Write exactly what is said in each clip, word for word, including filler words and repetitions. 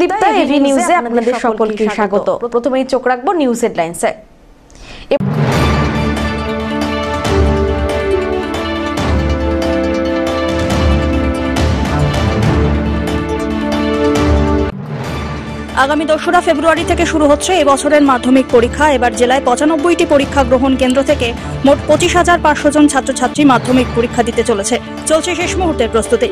Sudipta, AV নিউজে আপনাদের সকলকে স্বাগত। প্রথমেই চোখ রাখবো নিউজ হেডলাইন্সে। আগামী দোসরা ফেব্রুয়ারি থেকে শুরু হচ্ছে এবছরের মাধ্যমিক পরীক্ষা। এবার জেলায় পঁচানব্বইটি পরীক্ষা গ্রহণ কেন্দ্র থেকে মোট পঁচিশ হাজার পাঁচশো জন ছাত্রছাত্রী মাধ্যমিক পরীক্ষা দিতে চলেছে। চলছে শেষ মুহূর্তের প্রস্তুতি।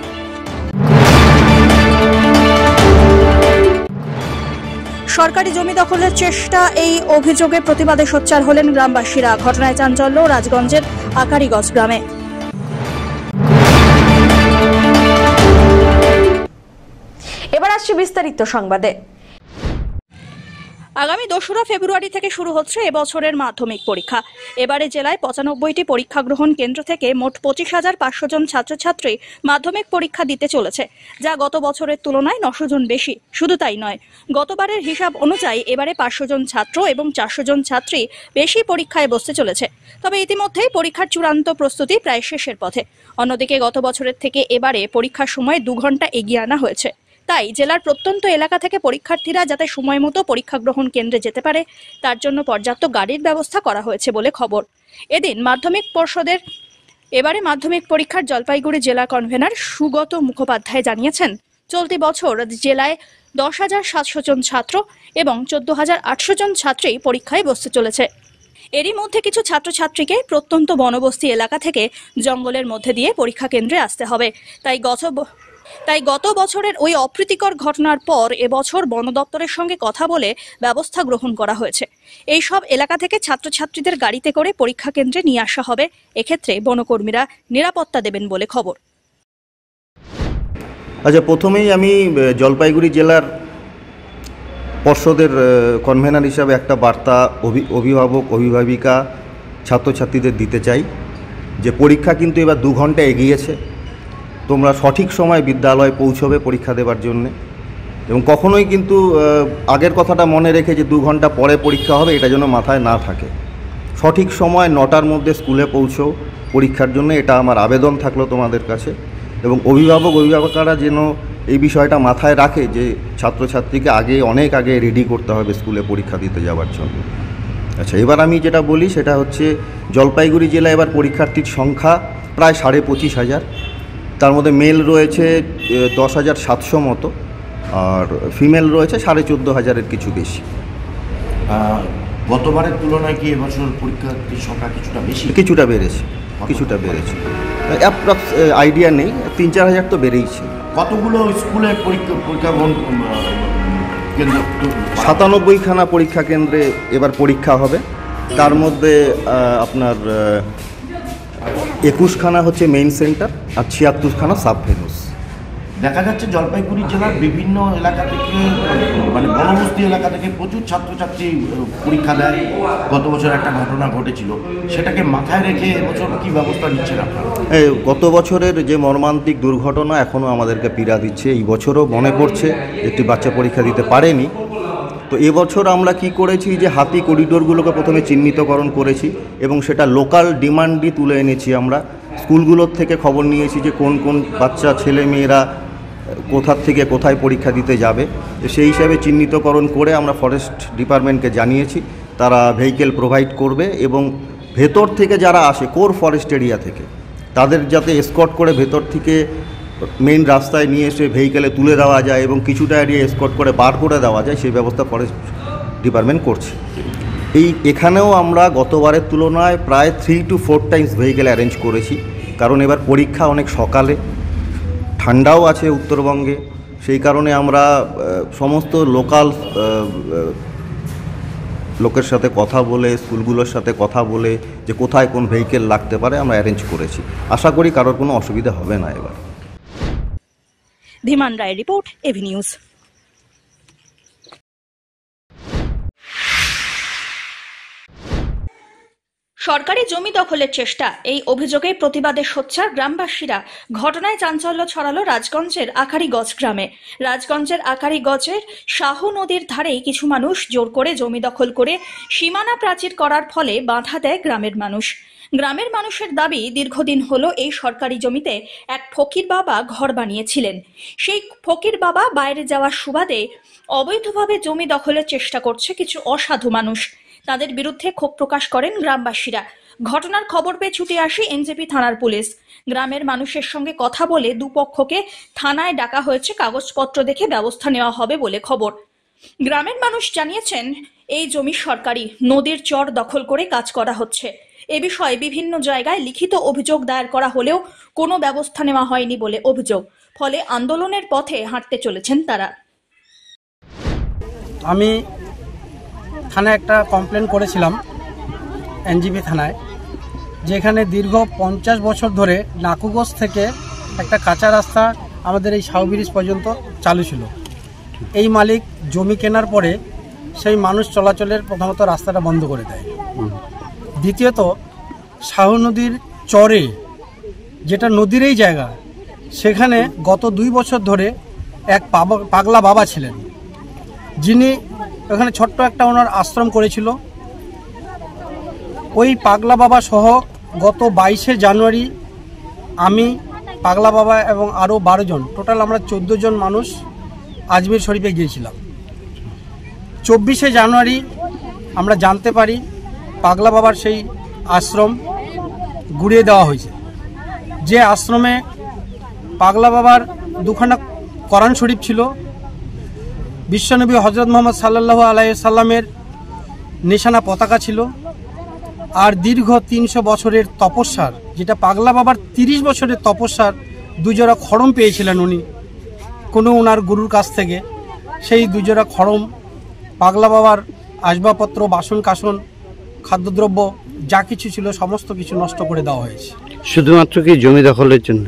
সরকারি জমি দখলের চেষ্টা, এই অভিযোগে প্রতিবাদে সোচ্চার হলেন গ্রামবাসীরা। ঘটনায় চাঞ্চল্য রাজগঞ্জের আকারিগঞ্জ গ্রামে। এবার আসছে বিস্তারিত সংবাদে। আগামী দোসরা ফেব্রুয়ারি থেকে শুরু হচ্ছে এবছরের মাধ্যমিক পরীক্ষা। এবারে জেলায় পঁচানব্বইটি পরীক্ষা গ্রহণ কেন্দ্র থেকে মোট পঁচিশ হাজার পাঁচশো জন ছাত্রছাত্রী মাধ্যমিক পরীক্ষা দিতে চলেছে, যা গত বছরের তুলনায় নশো জন বেশি। শুধু তাই নয়, গতবারের হিসাব অনুযায়ী এবারে পাঁচশো জন ছাত্র এবং চারশো জন ছাত্রী বেশি পরীক্ষায় বসতে চলেছে। তবে ইতিমধ্যেই পরীক্ষার চূড়ান্ত প্রস্তুতি প্রায় শেষের পথে। অন্যদিকে গত বছরের থেকে এবারে পরীক্ষার সময় দু ঘন্টা এগিয়ে আনা হয়েছে। তাই জেলার প্রত্যন্ত এলাকা থেকে পরীক্ষার্থীরা যাতে সময় মতো পরীক্ষা গ্রহণ কেন্দ্রে যেতে পারে, তার জন্য পর্যাপ্ত গাড়ির ব্যবস্থা করা হয়েছে বলে খবর। এদিন মাধ্যমিক পর্ষদের এবারে মাধ্যমিক পরীক্ষার জলপাইগুড়ি জেলা কনভেনার সুগত মুখোপাধ্যায় জানিয়েছেন, চলতি বছর জেলায় দশ হাজার সাতশো জন ছাত্র এবং চোদ্দ হাজার আটশো জন ছাত্রী পরীক্ষায় বসতে চলেছে। এরই মধ্যে কিছু ছাত্রছাত্রীকে প্রত্যন্ত বনবস্তি এলাকা থেকে জঙ্গলের মধ্যে দিয়ে পরীক্ষা কেন্দ্রে আসতে হবে। তাই গত তাই গত বছরের ওই অপ্রীতিকর ঘটনার পর এবছর বন দপ্তরের সঙ্গে কথা বলে ব্যবস্থা গ্রহণ করা হয়েছে। এই সব এলাকা থেকে ছাত্রছাত্রীদের গাড়িতে করে পরীক্ষা কেন্দ্রে নিয়ে আসা হবে। এক্ষেত্রে বনকর্মীরা নিরাপত্তা দেবেন বলে খবর। আচ্ছা, প্রথমেই আমি জলপাইগুড়ি জেলার পর্ষদের কনভেনার হিসাবে একটা বার্তা অভিভাবক অভিভাবিকা ছাত্রছাত্রীদের দিতে চাই যে পরীক্ষা কিন্তু এবার দু ঘন্টা এগিয়েছে। তোমরা সঠিক সময় বিদ্যালয়ে পৌঁছবে পরীক্ষা দেওয়ার জন্যে, এবং কখনোই কিন্তু আগের কথাটা মনে রেখে যে দু ঘন্টা পরে পরীক্ষা হবে এটা যেন মাথায় না থাকে। সঠিক সময় নটার মধ্যে স্কুলে পৌঁছো পরীক্ষার জন্য, এটা আমার আবেদন থাকলো তোমাদের কাছে। এবং অভিভাবক অভিভাবকরা যেন এই বিষয়টা মাথায় রাখে যে ছাত্রছাত্রীকে আগে অনেক আগে রেডি করতে হবে স্কুলে পরীক্ষা দিতে যাওয়ার জন্য। আচ্ছা, এবার আমি যেটা বলি সেটা হচ্ছে জলপাইগুড়ি জেলায় এবার পরীক্ষার্থীর সংখ্যা প্রায় সাড়ে পঁচিশ হাজার। তার মধ্যে মেল রয়েছে দশ হাজার সাতশো মতো, আর ফিমেল রয়েছে সাড়ে চোদ্দো হাজারের কিছু বেশি। গতবারের তুলনায় কি এবছর পরীক্ষার্থীর সংখ্যা কিছুটা বেশি? কিছুটা বেড়েছে, কিছুটা বেড়েছে। অ্যাপ্রক্স আইডিয়া নেই, তিন চার হাজার তো বেড়েইছে। কতগুলো স্কুলে পরীক্ষা পরীক্ষা কেন্দ্র? সাতানব্বইখানা পরীক্ষা কেন্দ্রে এবার পরীক্ষা হবে। তার মধ্যে আপনার একুশখানা হচ্ছে মেইন সেন্টার আর ছিয়াত্তরখানা সাব ভেন্যুস। দেখা যাচ্ছে জলপাইগুড়ি জেলার বিভিন্ন এলাকা থেকে, মানে বনবস্তি এলাকা থেকে প্রচুর ছাত্রছাত্রী পরীক্ষা দেয়। গত বছর একটা ঘটনা ঘটেছিল, সেটাকে মাথায় রেখে এবছর কী ব্যবস্থা নিচ্ছেন আপনারা? গত বছরের যে মর্মান্তিক দুর্ঘটনা এখনও আমাদেরকে পীড়া দিচ্ছে। এই বছরও মনে পড়ছে একটি বাচ্চা পরীক্ষা দিতে পারেনি। তো এবছর আমরা কি করেছি যে হাতি করিডোরগুলোকে প্রথমে চিহ্নিতকরণ করেছি এবং সেটা লোকাল ডিমান্ডই তুলে এনেছি। আমরা স্কুলগুলোর থেকে খবর নিয়েছি যে কোন কোন বাচ্চা ছেলে মেয়েরা কোথার থেকে কোথায় পরীক্ষা দিতে যাবে। সেই হিসাবে চিহ্নিতকরণ করে আমরা ফরেস্ট ডিপার্টমেন্টকে জানিয়েছি, তারা ভেহিকেল প্রোভাইড করবে এবং ভেতর থেকে যারা আসে কোর ফরেস্ট এরিয়া থেকে তাদের যাতে এসকর্ট করে ভেতর থেকে মেইন রাস্তায় নিয়ে এসে ভেহিকেলে তুলে দেওয়া যায় এবং কিছুটা এরিয়া এসকর্ট করে বার করে দেওয়া যায়, সেই ব্যবস্থা ফরেস্ট ডিপার্টমেন্ট করছে। এই এখানেও আমরা গতবারের তুলনায় প্রায় three to four times vehicle arrange করেছি, কারণ এবার পরীক্ষা অনেক সকালে, ঠান্ডাও আছে উত্তরবঙ্গে। সেই কারণে আমরা সমস্ত লোকাল লোকের সাথে কথা বলে, স্কুলগুলোর সাথে কথা বলে যে কোথায় কোন ভেহিকেল লাগতে পারে আমরা অ্যারেঞ্জ করেছি। আশা করি কারোর কোনো অসুবিধা হবে না এবার। ধীমান রায়ের রিপোর্ট, এভি নিউজ। সরকারি জমি দখলের চেষ্টা, এই অভিযোগে প্রতিবাদে সোচ্চার গ্রামবাসীরা। ঘটনায় চাঞ্চল্য ছড়ালো রাজগঞ্জের আকারিগঞ্জ গ্রামে। রাজগঞ্জের আকারিগঞ্জের শাহু নদীর ধারেই কিছু মানুষ জোর করে জমি দখল করে সীমানা প্রাচীর করার ফলে বাধা দেয় গ্রামের মানুষ। গ্রামের মানুষের দাবি, দীর্ঘদিন হলো এই সরকারি জমিতে এক ফকির বাবা ঘর বানিয়েছিলেন। সেই ফকির বাবা বাইরে যাওয়ার সুবাদে অবৈধভাবে জমি দখলের চেষ্টা করছে কিছু অসাধু মানুষ। তাদের বিরুদ্ধে ক্ষোভ প্রকাশ করেন গ্রামবাসীরা। ঘটনার খবর পেয়ে ছুটে আসে এনজেপি থানার পুলিশ। গ্রামের মানুষের সঙ্গে কথা বলে দুপক্ষকে থানায় ডাকা হয়েছে। কাগজপত্র দেখে ব্যবস্থা নেওয়া হবে বলে খবর। গ্রামের মানুষ জানিয়েছেন, এই জমি সরকারি, নদীর চর দখল করে কাজ করা হচ্ছে। এ বিষয়ে বিভিন্ন জায়গায় লিখিত অভিযোগ দায়ের করা হলেও কোনো ব্যবস্থা নেওয়া হয়নি বলে অভিযোগ। ফলে আন্দোলনের পথে হাঁটতে চলেছেন তারা। আমি থানায় একটা কমপ্লেন করেছিলাম এনজিপি থানায়, যেখানে দীর্ঘ পঞ্চাশ বছর ধরে নাকুগঞ্জ থেকে একটা কাঁচা রাস্তা আমাদের এই শাহু ব্রিজ পর্যন্ত চালু ছিল। এই মালিক জমি কেনার পরে সেই মানুষ চলাচলের প্রথমত রাস্তাটা বন্ধ করে দেয়। দ্বিতীয়ত শাহু নদীর চরে, যেটা নদীরই জায়গা, সেখানে গত দুই বছর ধরে এক পাগলা বাবা ছিলেন, যিনি ওখানে ছোট্ট একটা ওনার আশ্রম করেছিল। ওই পাগলা বাবা সহ গত বাইশে জানুয়ারি আমি, পাগলা বাবা এবং আরও বারো জন, টোটাল আমরা চোদ্দো জন মানুষ আজমির শরীফে গিয়েছিলাম। চব্বিশে জানুয়ারি আমরা জানতে পারি পাগলা বাবার সেই আশ্রম গুড়িয়ে দেওয়া হয়েছে। যে আশ্রমে পাগলা বাবার দুখানা কোরআন শরীফ ছিল, বিশ্বনবী হজরত মোহাম্মদ সাল্লাল্লাহু আলাইহি সাল্লামের নিশানা পতাকা ছিল, আর দীর্ঘ তিনশো বছরের তপস্যার, যেটা পাগলা বাবার তিরিশ বছরের তপস্যার দুজোড়া খড়ম পেয়েছিলেন উনি কোনো ওনার গুরুর কাছ থেকে। সেই দুজোড়া খড়ম পাগলা বাবার আসবাবপত্র, বাসন কাসন, খাদ্যদ্রব্য যা কিছু ছিল সমস্ত কিছু নষ্ট করে দেওয়া হয়েছে। শুধুমাত্র কি জমি দখলের জন্য?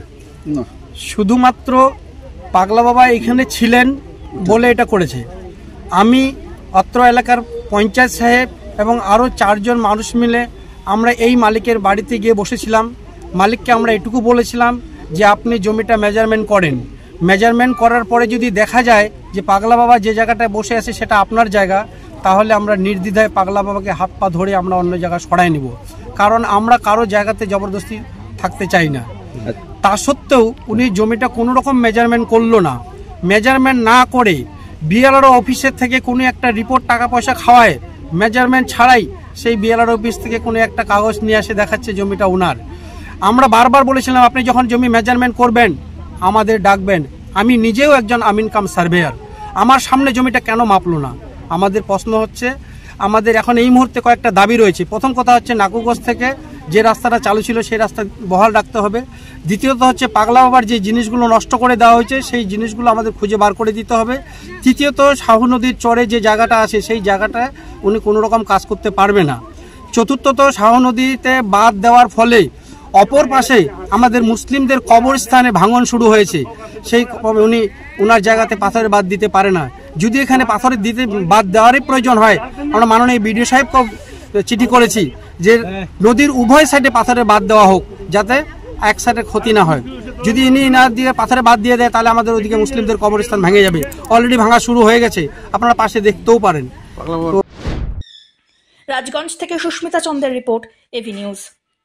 শুধুমাত্র পাগলা বাবা এখানে ছিলেন বলে এটা করেছে। আমি অত্র এলাকার পঞ্চায়েত সাহেব এবং আরও চারজন মানুষ মিলে আমরা এই মালিকের বাড়িতে গিয়ে বসেছিলাম। মালিককে আমরা এটুকু বলেছিলাম যে আপনি জমিটা মেজারমেন্ট করেন। মেজারমেন্ট করার পরে যদি দেখা যায় যে পাগলা বাবা যে জায়গাটায় বসে আছে সেটা আপনার জায়গা, তাহলে আমরা নির্দ্বিধায় পাগলা বাবাকে হাত পা ধরে আমরা অন্য জায়গায় সরাই নিব, কারণ আমরা কারো জায়গাতে জবরদস্তি থাকতে চাই না। তা সত্ত্বেও উনি জমিটা কোনো রকম মেজারমেন্ট করলো না। মেজারমেন্ট না করে বিএলআরও অফিসের থেকে কোনো একটা রিপোর্ট টাকা পয়সা খাওয়ায়, মেজারমেন্ট ছাড়াই সেই বিএলআরও অফিস থেকে কোনো একটা কাগজ নিয়ে এসে দেখাচ্ছে জমিটা ওনার। আমরা বারবার বলেছিলাম আপনি যখন জমি মেজারমেন্ট করবেন আমাদের ডাকবেন। আমি নিজেও একজন আমিন কাম সার্ভেয়ার, আমার সামনে জমিটা কেন মাপলো না? আমাদের প্রশ্ন হচ্ছে, আমাদের এখন এই মুহূর্তে কয়েকটা দাবি রয়েছে। প্রথম কথা হচ্ছে নাকুগঞ্জ থেকে যে রাস্তাটা চালু ছিল সেই রাস্তা বহাল রাখতে হবে। দ্বিতীয়ত হচ্ছে পাগলা বাবার যে জিনিসগুলো নষ্ট করে দেওয়া হয়েছে সেই জিনিসগুলো আমাদের খুঁজে বার করে দিতে হবে। তৃতীয়ত শাহু নদীর চরে যে জায়গাটা আছে সেই জায়গাটায় উনি কোনো রকম কাজ করতে পারবে না। চতুর্থত শাহু নদীতে বাঁধ দেওয়ার ফলে অপর পাশে আমাদের মুসলিমদের কবরস্থানে ভাঙন শুরু হয়েছে। সেই উনি ওনার জায়গাতে পাথরের বাঁধ দিতে পারে না। যদি এখানে পাথরের দিতে বাঁধ দেওয়ারই প্রয়োজন হয়, আমরা মাননীয় বিডিও সাহেবকে চিঠি করেছি যে নদীর উভয় সাইডে পাথরের বাঁধ দেওয়া হোক, যাতে এক সাইডে ক্ষতি না হয়। যদি ইনি না দিয়ে পাথরে বাঁধ দিয়ে দেয় তাহলে আমাদের ওদিকে মুসলিমদের কবরস্থান ভেঙে যাবে। অলরেডি ভাঙা শুরু হয়ে গেছে, আপনারা পাশে দেখতেও পারেন। রাজগঞ্জ থেকে সুস্মিতা চন্দ্রের রিপোর্ট, এভি নিউজ।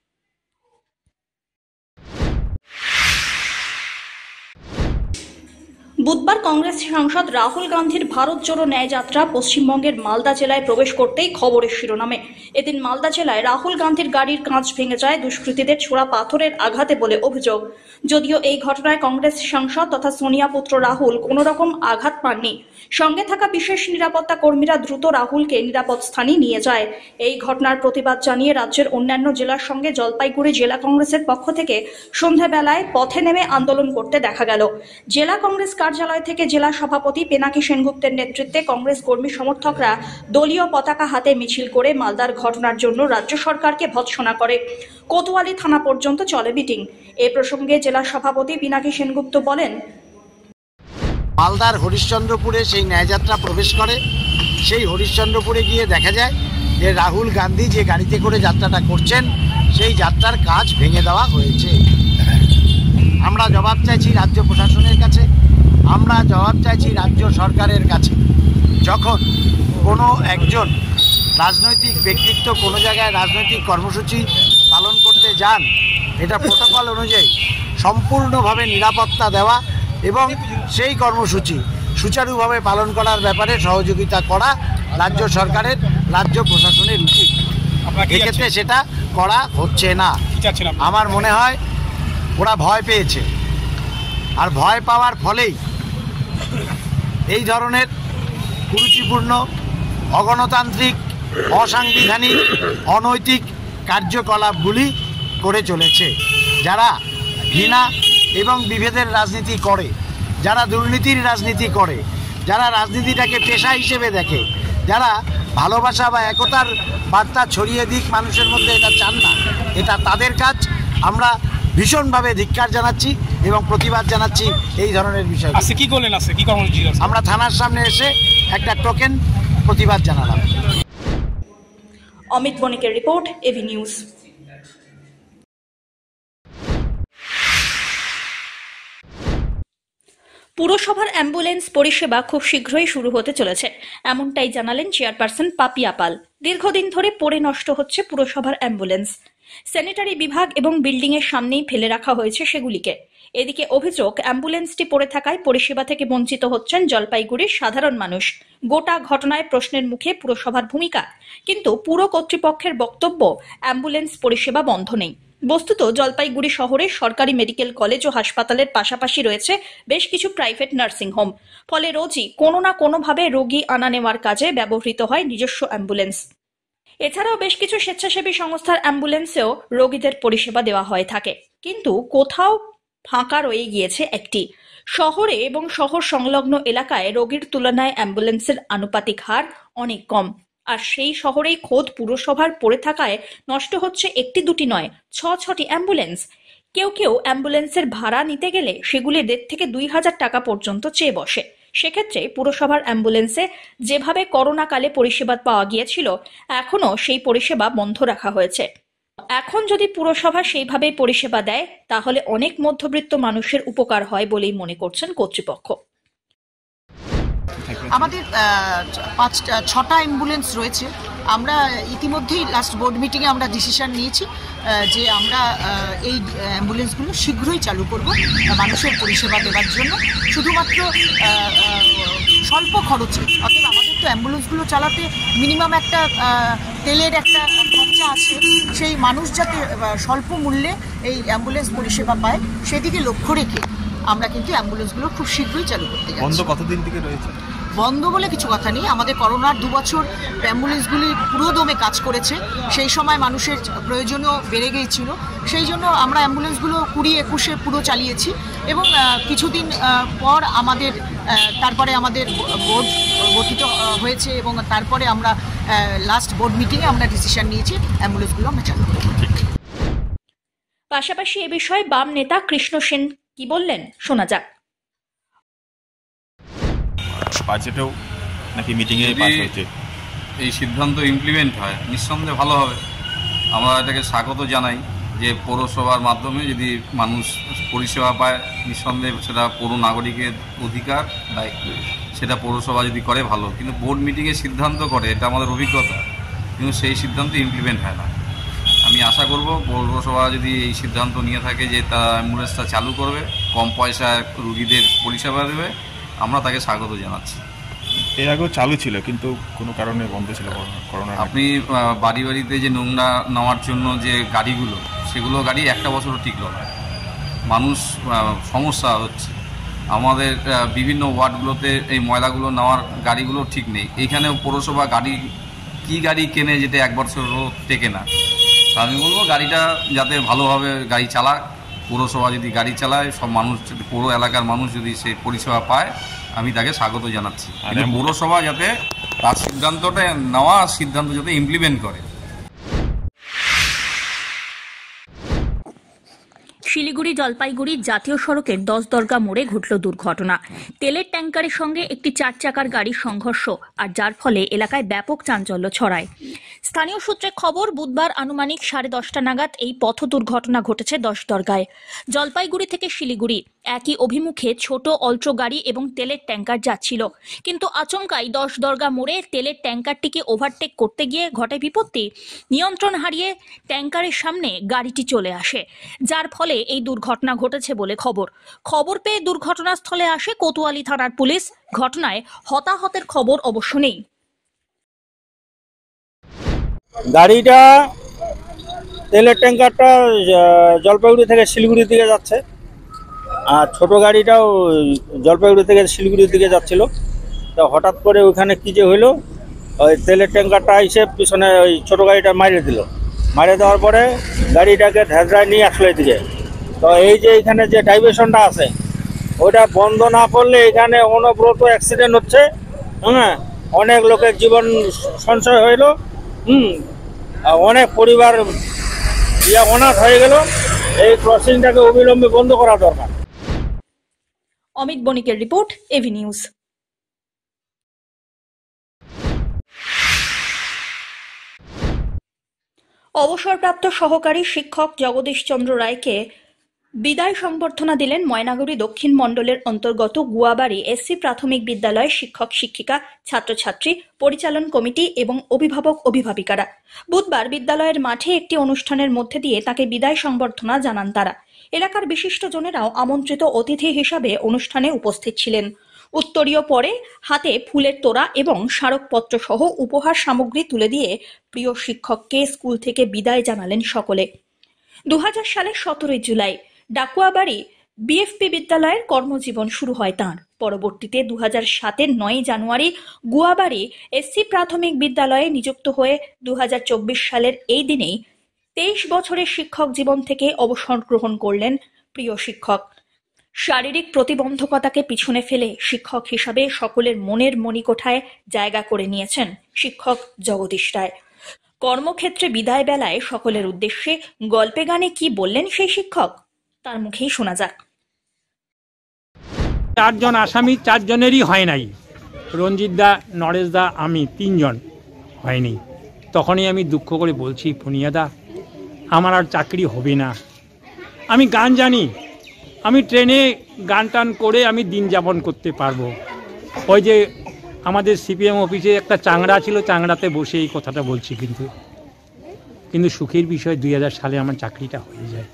বুধবার কংগ্রেস সাংসদ রাহুল গান্ধীর ভারত জোড়ো ন্যায় যাত্রা পশ্চিমবঙ্গের মালদা জেলায় প্রবেশ করতেই খবরের শিরোনামে। এদিন মালদা জেলায় রাহুল গান্ধীর গাড়ির কাঁচ ভেঙে যায় দুষ্কৃতীদের ছোড়া পাথরের আঘাতে বলে অভিযোগ। যদিও এই ঘটনায় কংগ্রেস সাংসদ তথা সোনিয়া পুত্র রাহুল কোনো রকম আঘাত পাননি। সঙ্গে থাকা বিশেষ নিরাপত্তা কর্মীরা দ্রুত রাহুলকে নিরাপদ স্থানে নিয়ে যায়। এই ঘটনার প্রতিবাদ জানিয়ে রাজ্যের অন্যান্য জেলার সঙ্গে জলপাইগুড়ি জেলা কংগ্রেসের পক্ষ থেকে সন্ধ্যাবেলায় পথে নেমে আন্দোলন করতে দেখা গেল। জেলা কংগ্রেস কার্যালয় থেকে জেলা সভাপতি পেনাকি সেনগুপ্তের নেতৃত্বে কংগ্রেস কর্মী সমর্থকরা দলীয় পতাকা হাতে মিছিল করে মালদার ঘটনার জন্য রাজ্য সরকারকে ভৎসনা করে। কোতোয়ালি থানা পর্যন্ত চলে মিটিং। এ প্রসঙ্গে জেলা সভাপতি পিনাকি সেনগুপ্ত বলেন, মালদার হরিশ্চন্দ্রপুরে সেই ন্যায়যাত্রা প্রবেশ করে। সেই হরিশ্চন্দ্রপুরে গিয়ে দেখা যায় যে রাহুল গান্ধী যে গাড়িতে করে যাত্রাটা করছেন সেই যাত্রার কাজ ভেঙে দেওয়া হয়েছে। আমরা জবাব চাইছি রাজ্য প্রশাসনের কাছে, আমরা জবাব চাইছি রাজ্য সরকারের কাছে। যখন কোনো একজন রাজনৈতিক ব্যক্তিত্ব কোনো জায়গায় রাজনৈতিক কর্মসূচি পালন করতে যান, এটা প্রোটোকল অনুযায়ী সম্পূর্ণভাবে নিরাপত্তা দেওয়া এবং সেই কর্মসূচি সুচারুভাবে পালন করার ব্যাপারে সহযোগিতা করা রাজ্য সরকারের, রাজ্য প্রশাসনের উচিত। এক্ষেত্রে সেটা করা হচ্ছে না। আমার মনে হয় ওরা ভয় পেয়েছে, আর ভয় পাওয়ার ফলেই এই ধরনের কুরুচিপূর্ণ, অগণতান্ত্রিক, অসাংবিধানিক, অনৈতিক কার্যকলাপগুলি করে চলেছে। যারা ঘৃণা এবং বিভেদের রাজনীতি করে, যারা দুর্নীতির রাজনীতি করে, যারা রাজনীতিটাকে পেশা হিসেবে দেখে, যারা ভালোবাসা বা একতার বার্তা ছড়িয়ে দিক মানুষের মধ্যে, এটা চান না, এটা তাদের কাজ। আমরা ভীষণভাবে ধিক্কার জানাচ্ছি এবং প্রতিবাদ জানাচ্ছি এই ধরনের বিষয়। কি করলেন? আছে কি কর্মসূচি? আমরা থানার সামনে এসে একটা টোকেন প্রতিবাদ জানালাম। অমিত বণিকের রিপোর্ট, এভি নিউজ। পুরসভার অ্যাম্বুলেন্স পরিষেবা খুব শীঘ্রই শুরু হতে চলেছে, এমনটাই জানালেন চেয়ারপারসন পাপিয়া পাল। দীর্ঘদিন ধরে পড়ে নষ্ট হচ্ছে পুরসভার অ্যাম্বুলেন্স। স্যানিটারি বিভাগ এবং বিল্ডিং এর সামনেই ফেলে রাখা হয়েছে সেগুলিকে। এদিকে অভিযোগ, অ্যাম্বুলেন্সটি পড়ে থাকায় পরিষেবা থেকে বঞ্চিত হচ্ছেন জলপাইগুড়ির সাধারণ মানুষ। গোটা ঘটনায় প্রশ্নের মুখে পুরসভার ভূমিকা, কিন্তু পুর কর্তৃপক্ষের বক্তব্য অ্যাম্বুলেন্স পরিষেবা বন্ধ নেই। বস্তুত জলপাইগুড়ি শহরে সরকারি মেডিকেল কলেজ ও হাসপাতালের পাশাপাশি রয়েছে বেশ কিছু প্রাইভেট নার্সিং হোম। ফলে রোজই কোনো না কোনোভাবে রোগী আনা নেওয়ার কাজে ব্যবহৃত হয় নিজস্ব অ্যাম্বুলেন্স। এছাড়াও বেশ কিছু স্বেচ্ছাসেবী সংস্থার অ্যাম্বুলেন্সেও রোগীদের পরিষেবা দেওয়া হয়ে থাকে, কিন্তু কোথাও ফাঁকা রয়ে গিয়েছে একটি। শহরে এবং শহর সংলগ্ন এলাকায় রোগীর তুলনায় অ্যাম্বুলেন্সের আনুপাতিক হার অনেক কম, আর সেই শহরেই খোদ পুরসভার পড়ে থাকায় নষ্ট হচ্ছে একটি দুটি নয়, ছ ছটি অ্যাম্বুলেন্স। কেউ কেউ অ্যাম্বুলেন্সের ভাড়া নিতে গেলে সেগুলি দেড় থেকে দুই হাজার টাকা পর্যন্ত চেয়ে বসে। সেক্ষেত্রে পুরসভার অ্যাম্বুলেন্সে যেভাবে করোনাকালে পরিষেবা পাওয়া গিয়েছিল, এখনও সেই পরিষেবা বন্ধ রাখা হয়েছে। এখন যদি পুরসভা সেইভাবে পরিষেবা দেয়, তাহলে অনেক মধ্যবিত্ত মানুষের উপকার হয় বলেই মনে করছেন কর্তৃপক্ষ। আমাদের পাঁচটা ছটা অ্যাম্বুলেন্স রয়েছে। আমরা ইতিমধ্যেই লাস্ট বোর্ড মিটিংয়ে আমরা ডিসিশন নিয়েছি যে আমরা এই অ্যাম্বুলেন্সগুলো শীঘ্রই চালু করব মানুষের পরিষেবা দেওয়ার জন্য, শুধুমাত্র স্বল্প খরচে। অর্থাৎ আমাদের তো অ্যাম্বুলেন্সগুলো চালাতে মিনিমাম একটা তেলের একটা খরচা আছে, সেই মানুষ যাতে স্বল্প মূল্যে এই অ্যাম্বুলেন্স পরিষেবা পায় সেদিকে লক্ষ্য রেখে আমরা কিন্তু অ্যাম্বুলেন্সগুলো খুব শীঘ্রই চালু করতে যাচ্ছি। বন্ধ কতদিন থেকে রয়েছে? বন্ধ বলে কিছু কথা নেই। আমাদের করোনার দু বছর অ্যাম্বুলেন্সগুলি পুরো দমে কাজ করেছে, সেই সময় মানুষের প্রয়োজনও বেড়ে গিয়েছিল, সেই জন্য আমরা অ্যাম্বুলেন্সগুলো কুড়ি একুশে পুরো চালিয়েছি এবং কিছুদিন পর আমাদের তারপরে আমাদের বোর্ড গঠিত হয়েছে এবং তারপরে আমরা লাস্ট বোর্ড মিটিংয়ে আমরা ডিসিশন নিয়েছি অ্যাম্বুলেন্সগুলো আমরা চালু করব। পাশাপাশি এ বিষয়ে বাম নেতা কৃষ্ণ সেন কি বললেন শোনা যাক। বাজেটেও নাকি মিটিংয়ে পাস হয়েছে, এই সিদ্ধান্ত ইমপ্লিমেন্ট হয় নিঃসন্দেহে ভালো হবে। আমরা এটাকে স্বাগত জানাই যে পৌরসভার মাধ্যমে যদি মানুষ পরিষেবা পায়, নিঃসন্দেহে সেটা পৌর নাগরিকের অধিকার, দায়িত্ব, সেটা পৌরসভা যদি করে ভালো। কিন্তু বোর্ড মিটিংয়ে সিদ্ধান্ত করে, এটা আমাদের অভিজ্ঞতা, কিন্তু সেই সিদ্ধান্ত ইমপ্লিমেন্ট হয় না। আমি আশা করব পৌরসভা যদি এই সিদ্ধান্ত নিয়ে থাকে যে তারা অ্যাম্বুলেন্সটা চালু করবে, কম পয়সায় রুগীদের পরিষেবা দেবে, আমরা তাকে স্বাগত জানাচ্ছি। এর আগেও চালু ছিল কিন্তু কোনো কারণে বন্ধ ছিল করোনা। আপনি বাড়ি বাড়িতে যে নোংরা নেওয়ার জন্য যে গাড়িগুলো, সেগুলো গাড়ি একটা বছরও টিকলো না, মানুষ সমস্যা হচ্ছে। আমাদের বিভিন্ন ওয়ার্ডগুলোতে এই ময়লাগুলো নেওয়ার গাড়িগুলো ঠিক নেই। এইখানেও পৌরসভা গাড়ি কি গাড়ি কেনে যেটা এক বছরও টেকে না। আমি বলবো গাড়িটা যাতে ভালোভাবে গাড়ি চালাক, পৌরসভা যদি গাড়ি চালায়, সব মানুষ যদি পৌর এলাকার মানুষ যদি সেই পরিষেবা পায়, আমি তাকে স্বাগত জানাচ্ছি। কিন্তু পৌরসভা যাতে তার সিদ্ধান্তটা নেওয়া সিদ্ধান্ত যাতে ইমপ্লিমেন্ট করে। শিলিগুড়ি জলপাইগুড়ি জাতীয় সড়কের দশদরগা মোড়ে ঘটল দুর্ঘটনা। তেলের ট্যাঙ্কারের সঙ্গে একটি চার চাকার গাড়ির সংঘর্ষ, আর যার ফলে এলাকায় ব্যাপক চাঞ্চল্য ছড়ায়। স্থানীয় সূত্রে খবর, বুধবার আনুমানিক সাড়ে দশটা নাগাদ এই পথ দুর্ঘটনা ঘটেছে দশদরগায়। জলপাইগুড়ি থেকে শিলিগুড়ি একই অভিমুখে ছোট অল্ট্রো গাড়ি এবং তেলের ট্যাঙ্কার যাচ্ছিল, কিন্তু আচমকাই দশদরগা মোড়ে তেলের ট্যাঙ্কারটিকে ওভারটেক করতে গিয়ে ঘটে বিপত্তি। নিয়ন্ত্রণ হারিয়ে ট্যাঙ্কারের সামনে গাড়িটি চলে আসে, যার ফলে এই দুর্ঘটনা ঘটেছে বলে খবর। খবর পেয়ে দুর্ঘটনাস্থলে আসে কোতোয়ালি থানার পুলিশ। ঘটনায় হতাহতের খবর অবশ্য নেই। গাড়িটা তেলের ট্যাঙ্কারটা জলপাইগুড়ি থেকে শিলিগুড়ির দিকে যাচ্ছে, আর ছোট গাড়িটাও জলপাইগুড়ি থেকে শিলিগুড়ির দিকে যাচ্ছিল। তো হঠাৎ করে ওইখানে কী যে হইলো, ওই তেলের ট্যাঙ্কারটা এসে পিছনে ওই ছোট গাড়িটা মারিয়ে দিল। মারিয়ে দেওয়ার পরে গাড়িটাকে ধ্যাঁচড়ায় নিয়ে আসলো এদিকে। তো এই যে এখানে যে ডাইভারশনটা আছে ওটা বন্ধ না করলে এখানে অনবরত অ্যাক্সিডেন্ট হচ্ছে। হ্যাঁ, অনেক লোকের জীবন সঞ্চয় হইল। হুম অনেক পরিবার ইয়া অনাথ হয়ে গেল। এই ক্রসিংটাকে অবিলম্বে বন্ধ করা দরকার। অমিত বণিকের রিপোর্ট, এভি নিউজ। অবসরপ্রাপ্ত সহকারী শিক্ষক জগদীশ চন্দ্র রায়কে বিদায় সংবর্ধনা দিলেন ময়নাগুড়ি দক্ষিণ মণ্ডলের অন্তর্গত গুয়াবাড়ি এসসি প্রাথমিক বিদ্যালয়ের শিক্ষক শিক্ষিকা, ছাত্রছাত্রী, পরিচালন কমিটি এবং অভিভাবক অভিভাবিকারা। বুধবার বিদ্যালয়ের মাঠে একটি অনুষ্ঠানের মধ্যে দিয়ে তাকে বিদায় সংবর্ধনা জানান তারা। এলাকার বিশিষ্টজনেরাও আমন্ত্রিত অতিথি হিসাবে অনুষ্ঠানে উপস্থিত ছিলেন। উত্তরীয় পরে হাতে ফুলের তোড়া এবং স্মারকপত্র সহ উপহার সামগ্রী তুলে দিয়ে প্রিয় শিক্ষককে স্কুল থেকে বিদায় জানালেন সকলে। দু হাজার সালের সতেরোই জুলাই ডাকুয়াবাড়ি বিএফপি বিদ্যালয়ের কর্মজীবন শুরু হয় তাঁর। পরবর্তীতে দু হাজার সাতের নয়ই জানুয়ারি গুয়াবাড়ি এসসি প্রাথমিক বিদ্যালয়ে নিযুক্ত হয়ে দু হাজার চব্বিশ সালের এই দিনেই তেইশ বছরের শিক্ষক জীবন থেকে অবসর গ্রহণ করলেন প্রিয় শিক্ষক। শারীরিক প্রতিবন্ধকতাকে পিছনে ফেলে শিক্ষক হিসাবে সকলের মনের মণিকোঠায় জায়গা করে নিয়েছেন শিক্ষক জগদীশ রায়। কর্মক্ষেত্রে বিদায় বেলায় সকলের উদ্দেশ্যে গল্পে গানে কি বললেন সেই শিক্ষক, তার মুখেই শোনা যাক। চারজন আসামি, চারজনেরই হয় নাই। রঞ্জিত দা, নরেশ দা, আমি তিনজন হয়নি। তখনই আমি দুঃখ করে বলছি, ফোনিয়াদা আমার আর চাকরি হবে না। আমি গান জানি, আমি ট্রেনে গান টান করে আমি দিন যাপন করতে পারবো। ওই যে আমাদের সিপিএম অফিসে একটা চাংড়া ছিল, চাংড়াতে বসে এই কথাটা বলছি। কিন্তু কিন্তু সুখের বিষয় দুই হাজার সালে আমার চাকরিটা হয়ে যায়।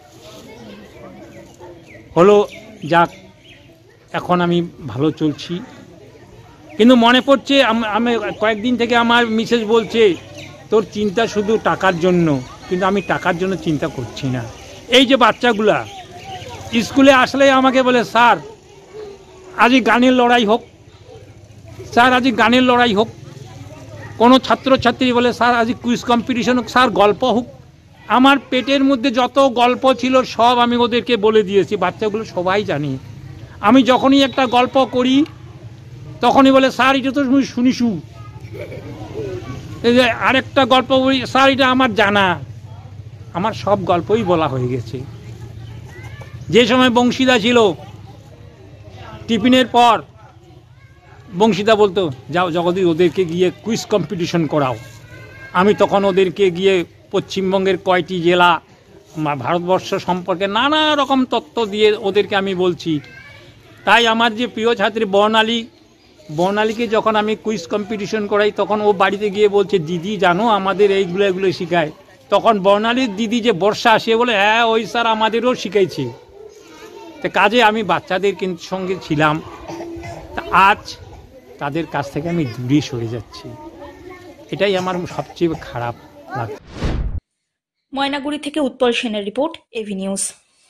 হলো যাক, এখন আমি ভালো চলছি। কিন্তু মনে পড়ছে, আমি কয়েকদিন থেকে আমার মিসেস বলছে তোর চিন্তা শুধু টাকার জন্য, কিন্তু আমি টাকার জন্য চিন্তা করছি না। এই যে বাচ্চাগুলা স্কুলে আসলে আমাকে বলে, স্যার আজ গানের লড়াই হোক, স্যার আজ গানের লড়াই হোক। কোনো ছাত্রছাত্রী বলে, স্যার আজ কুইজ কম্পিটিশন হোক, স্যার গল্প হোক। আমার পেটের মধ্যে যত গল্প ছিল সব আমি ওদেরকে বলে দিয়েছি। বাচ্চাগুলো সবাই জানে। আমি যখনই একটা গল্প করি তখনই বলে, স্যার এটা তো শুনিসু। এই যে আরেকটা গল্প বলি, স্যার এটা আমার জানা। আমার সব গল্পই বলা হয়ে গেছে। যে সময় বংশীদা ছিল, টিফিনের পর বংশীদা বলতো, যাও জগদীশ ওদেরকে গিয়ে কুইজ কম্পিটিশন করাও। আমি তখন ওদেরকে গিয়ে পশ্চিমবঙ্গের কয়টি জেলা, ভারতবর্ষ সম্পর্কে নানা রকম তথ্য দিয়ে ওদেরকে আমি বলছি। তাই আমার যে প্রিয় ছাত্রী বর্ণালী, বর্ণালীকে যখন আমি কুইজ কম্পিটিশন করাই তখন ও বাড়িতে গিয়ে বলছে, দিদি জানো আমাদের এইগুলো এগুলো শেখায়। তখন বর্ণালীর দিদি যে বর্ষা, সে বলে, হ্যাঁ ওই স্যার আমাদেরও শিখাইছে। তো কাজে আমি বাচ্চাদের কিন্তু সঙ্গে ছিলাম। তা আজ তাদের কাছ থেকে আমি দূরে সরে যাচ্ছি, এটাই আমার সবচেয়ে খারাপ লাগে। ময়নাগুড়ি থেকে উৎপল সেনের রিপোর্ট, এভি নিউজ।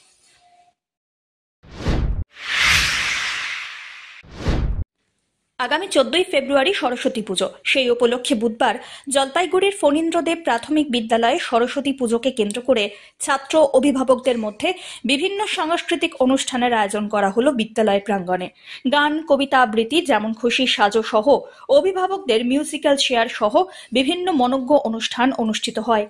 আগামী চোদ্দই ফেব্রুয়ারি সরস্বতী পুজো। সেই উপলক্ষে বুধবার জলপাইগুড়ির ফণীন্দ্রদেব প্রাথমিক বিদ্যালয়ে সরস্বতী পুজোকে কেন্দ্র করে ছাত্র অভিভাবকদের মধ্যে বিভিন্ন সাংস্কৃতিক অনুষ্ঠানের আয়োজন করা হলো বিদ্যালয় প্রাঙ্গণে। গান, কবিতা আবৃত্তি, যেমন খুশি সাজো সহ অভিভাবকদের মিউজিক্যাল চেয়ার সহ বিভিন্ন মনোজ্ঞ অনুষ্ঠান অনুষ্ঠিত হয়।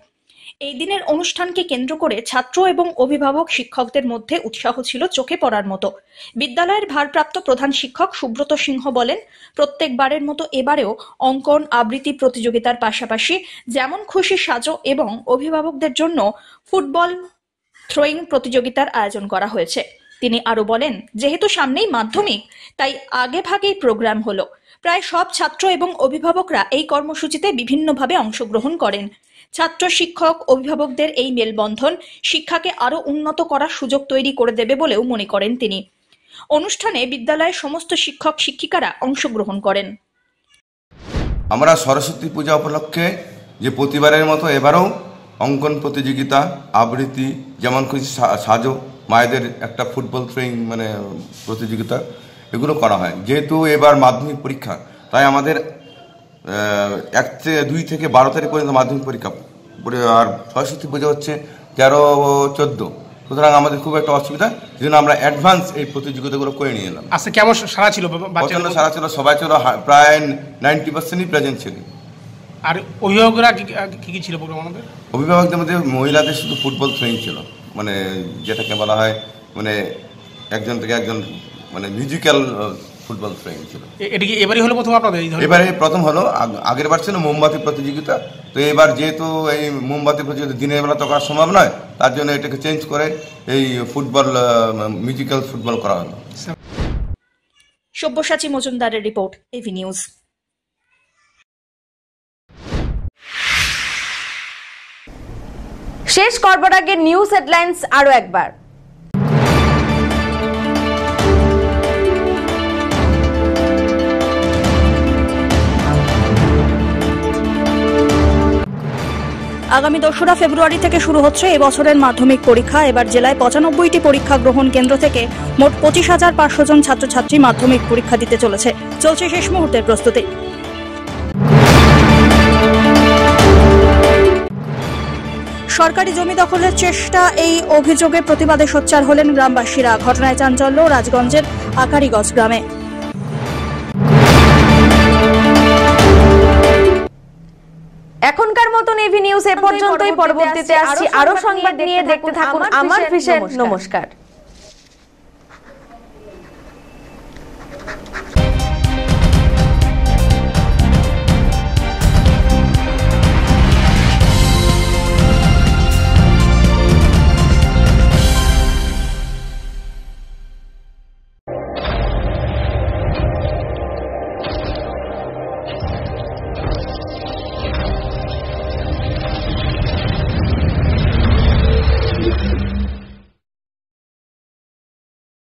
এই দিনের অনুষ্ঠানকে কেন্দ্র করে ছাত্র এবং অভিভাবক শিক্ষকদের মধ্যে উৎসাহ ছিল চোখে পড়ার মতো। বিদ্যালয়ের ভারপ্রাপ্ত প্রধান শিক্ষক সুব্রত সিংহ বলেন, প্রত্যেকবারের মতো এবারেও অঙ্কন আবৃত্তি প্রতিযোগিতার পাশাপাশি যেমন খুশি সাজো এবং অভিভাবকদের জন্য ফুটবল থ্রোয়িং প্রতিযোগিতার আয়োজন করা হয়েছে। তিনি আরো বলেন, যেহেতু সামনেই মাধ্যমিক, তাই আগে ভাগেই প্রোগ্রাম হলো। প্রায় সব ছাত্র এবং অভিভাবকরা এই কর্মসূচিতে বিভিন্নভাবে অংশগ্রহণ করেন। ছাত্র, শিক্ষক, অভিভাবকদের এই মেলবন্ধন শিক্ষাকে আরো উন্নত করার সুযোগ তৈরি করে দেবে বলেও মনে করেন তিনি। অনুষ্ঠানে বিদ্যালয়ের সমস্ত শিক্ষক শিক্ষিকারা অংশগ্রহণ করেন। আমরা সরস্বতী পূজা উপলক্ষে যে প্রতিবারের মতো এবারেও অঙ্কন প্রতিযোগিতা, আবৃত্তি, যেমন খুশি সাজো, মায়েদের একটা ফুটবল থ্রোয়িং মানে প্রতিযোগিতা, এগুলো করা হয়। যেহেতু এবার মাধ্যমিক পরীক্ষা, তাই আমাদের এক থেকে দুই থেকে বারো তারিখ পর্যন্ত মাধ্যমিক পরীক্ষা, আর সরস্বতী পুজো হচ্ছে তেরো চোদ্দো, সুতরাং আমাদের খুব একটা অসুবিধা, এই জন্য আমরা অ্যাডভান্স এই প্রতিযোগিতাগুলো করে নিয়ে এলাম। আচ্ছা, কেমন সারা ছিল? প্রচন্ড সারা ছিল, সবাই ছিল, প্রায় নাইনটি পার্সেন্টই প্রেজেন্ট ছিল। আর অভিভাবকরা কি কি ছিল প্রোগ্রাম? আমাদের অভিভাবকদের মধ্যে মহিলাদের শুধু ফুটবল থ্রোয়িং ছিল, মানে যেটাকে বলা হয় মানে একজন থেকে একজন মানে মিউজিক্যাল ফুটবল থ্রোয়িং ছিল। এটা কি এবারই হলো প্রথম আপনাদের? এবারে প্রথম হলো। আগের বার ছিল মোমবাতি প্রতিযোগিতা, তো এবার যেহেতু এই মোমবাতি প্রতিযোগিতা দিনের বেলা তো করা সম্ভব নয়, তার জন্য এটাকে চেঞ্জ করে এই ফুটবল মিউজিক্যাল ফুটবল করা হলো। সব্যসাচী মজুমদারের রিপোর্ট, এভি নিউজ। শেষ করবার আগে নিউজ হেডলাইন্স আরো একবার। আগামী দোসরা ফেব্রুয়ারি থেকে শুরু হচ্ছে এবছরের মাধ্যমিক পরীক্ষা। এবার জেলায় পঁচানব্বইটি পরীক্ষা গ্রহণ কেন্দ্র থেকে মোট পঁচিশ হাজার পাঁচশো জন ছাত্রছাত্রী মাধ্যমিক পরীক্ষা দিতে চলেছে। চলছে শেষ মুহূর্তের প্রস্তুতি। সরকারি জমি দখলের চেষ্টা, এই অভিযোগে প্রতিবাদে সোচ্চার হলেন গ্রামবাসীরা। ঘটনায় চাঞ্চল্য রাজগঞ্জের আকারিগঞ্জ গ্রামে। এখনকার মতন এভি নিউজ এ পর্যন্তই। পরবর্তীতে আসছি আরো সংবাদ নিয়ে। দেখতে থাকুন আমার ভিশন। নমস্কার।